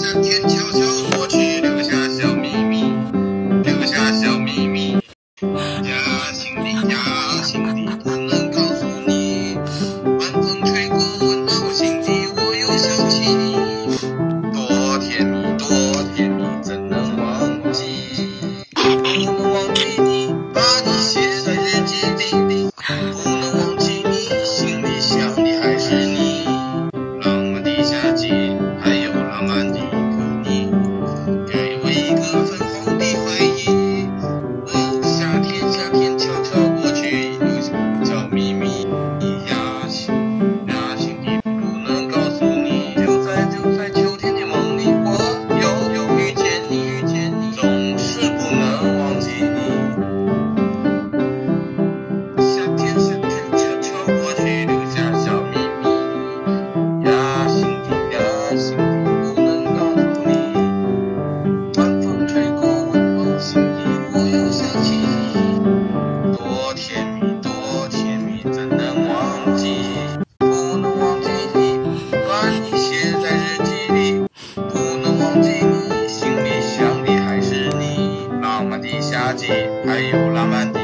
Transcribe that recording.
夏天悄悄过去，留下小秘密，留下小秘密。呀，心底呀，心底不能告诉你，晚风吹过，温暖我心底，我又想起你。多甜蜜，多甜蜜，怎能忘记？不能忘记你，把你写在日记里，不能忘记你，心里想的还是你。浪漫的夏季，还有浪漫的你，给我一个粉红的回忆。哦，夏天，夏天悄悄过去，留下小秘密。呀，心底不能告诉你，就在秋天的梦里，我又遇见你，总是不能忘记你。夏天，夏天悄悄过去，留下小秘密。呀，心底不能告诉你，晚风吹过，温暖心底，我又想起你。多甜蜜，多甜蜜，怎能忘记？不能忘记你，把你写在日记里，不能忘记你，心里想的还是你。浪漫的夏季，还有浪漫的